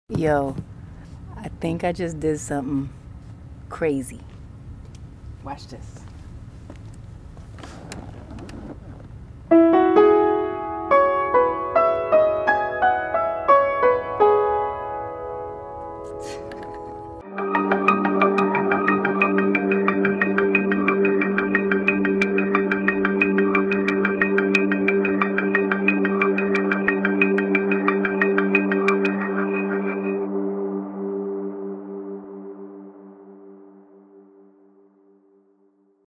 Yo, I think I just did something crazy. Watch this.